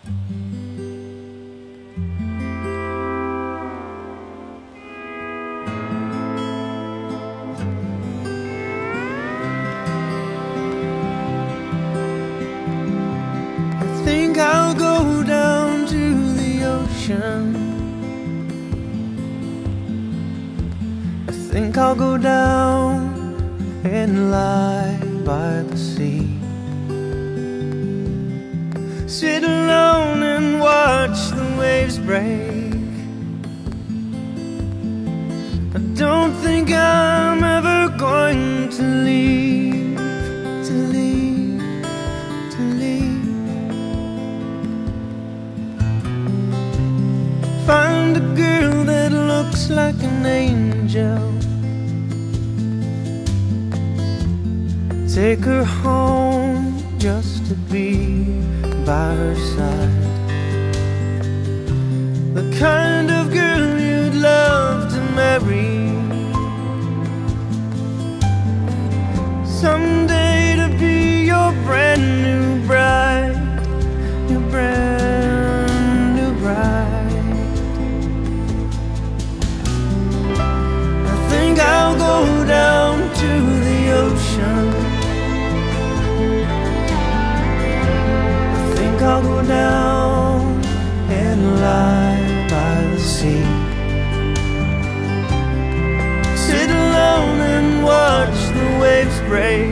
I think I'll go down to the ocean. I think I'll go down and lie by the sea, sit alone and watch the waves break. I don't think I'm ever going to leave, to leave, to leave. Find a girl that looks like an angel, take her home just to be by her side. The kind of girl you'd love to marry, someday to be your brand new bride, your brand new bride. I think I'll go down to the ocean. I'll go down and lie by the sea, sit alone and watch the waves break.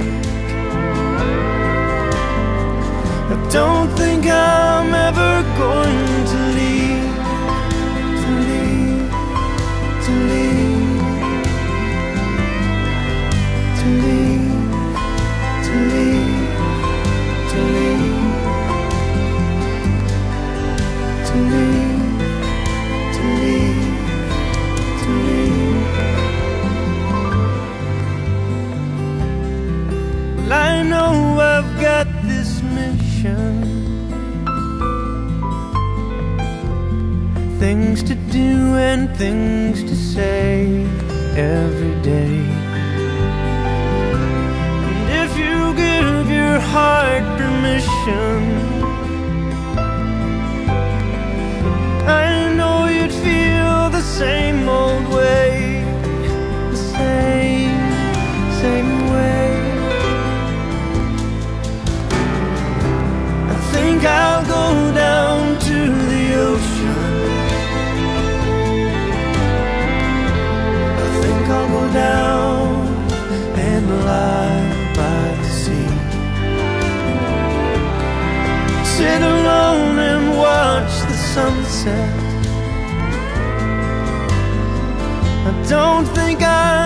I don't think I'm ever going to leave, to leave, to leave, to leave, to leave, to leave, to leave, to leave, to leave. Well, I know I've got this mission, things to do and things to say every day. And if you give your heart permission, I know you'd feel the same old way, the same way. I think I'll go down to the ocean. I think I'll go down and lie by the sea, sit alone and watch the sunset. I don't think I